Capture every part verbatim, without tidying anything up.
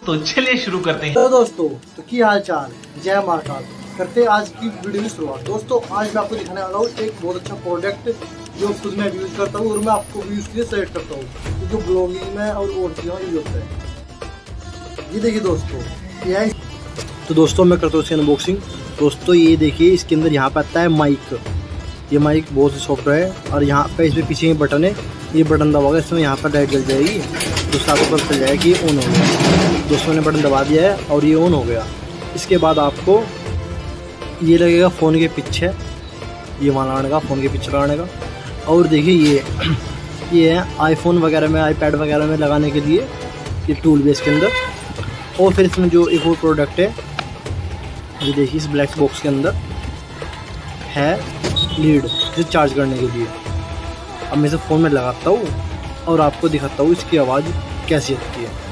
तो चलिए शुरू करते हैं। तो दोस्तों तो की हाल चाल, जय महाकाल। करते हैं आज की वीडियो की शुरुआत। दोस्तों आज मैं आपको दिखाने वाला हूँ एक बहुत अच्छा प्रोडक्ट जो खुद मैं यूज़ करता हूँ और मैं आपको यूज़ के लिए सजेस्ट करता हूँ, जो ब्लॉगिंग में और और चीज़ों में यूज होता है। ये देखिए दोस्तों, ये है। तो दोस्तों मैं करता हूँ इसकी अनबॉक्सिंग। दोस्तों ये देखिए, इसके अंदर यहाँ पर आता है माइक। ये माइक बहुत ही सॉफ्ट है और यहाँ पे इसमें पीछे ये बटन है, ये बटन दबाओगे इसमें यहाँ पर लाइट जल जाएगी। दोस्तों आपको पता चल जाएगा कि ये ऑन हो गया। दोस्तों ने बटन दबा दिया है और ये ऑन हो गया। इसके बाद आपको ये लगेगा फ़ोन के पीछे, ये वहाँ लगाने का, फ़ोन के पीछे लगाने का। और देखिए ये ये है आईफोन वगैरह में, आईपैड वगैरह में लगाने के लिए ये टूल भी इसके अंदर। और फिर इसमें जो एक और प्रोडक्ट है, ये देखिए इस ब्लैक बॉक्स के अंदर है लीड, इसे चार्ज करने के लिए। अब मैं इसे फ़ोन में लगाता हूँ और आपको दिखाता हूँ इसकी आवाज़ कैसी आती है।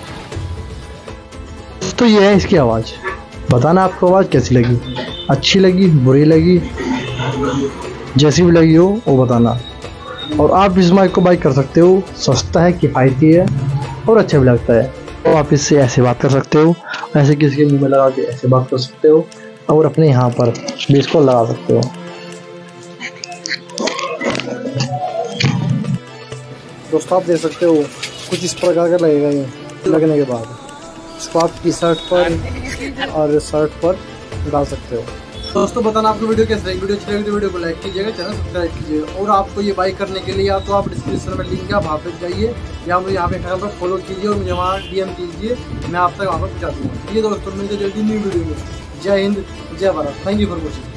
तो ये है इसकी आवाज़। बताना आपको आवाज़ कैसी लगी, अच्छी लगी, बुरी लगी, जैसी भी लगी हो वो बताना। और आप इस माइक को बाई कर सकते हो, सस्ता है, किफ़ायती है और अच्छा भी लगता है। तो आप इससे ऐसे बात कर सकते हो, ऐसे किसी के मुंह में लगा के ऐसे बात कर सकते हो और अपने यहाँ पर भी इसको लगा सकते हो। दोस्तों आप देख सकते हो कुछ इस प्रकार का लगेगा। ये लगने के बाद इसको आप टी शर्ट पर और शर्ट पर डाल सकते हो। दोस्तों बताना आपको वीडियो कैसे लगी। वीडियो अच्छी लगी तो वीडियो को लाइक कीजिएगा, चैनल सब्सक्राइब कीजिएगा। और आपको ये बाई करने के लिए या तो आप डिस्क्रिप्शन में लिंक है, आप वहाँ पर जाइए या मुझे यहाँ पे इंस्टाग्राम पर फॉलो कीजिए और मुझे वहाँ डीएम कीजिए, मैं आप तक वहाँ पर पहुँचा दूँगा। ये दोस्तों मिलते जल्दी न्यू वीडियो में। जय हिंद, जय Bharat. Thank you for watching.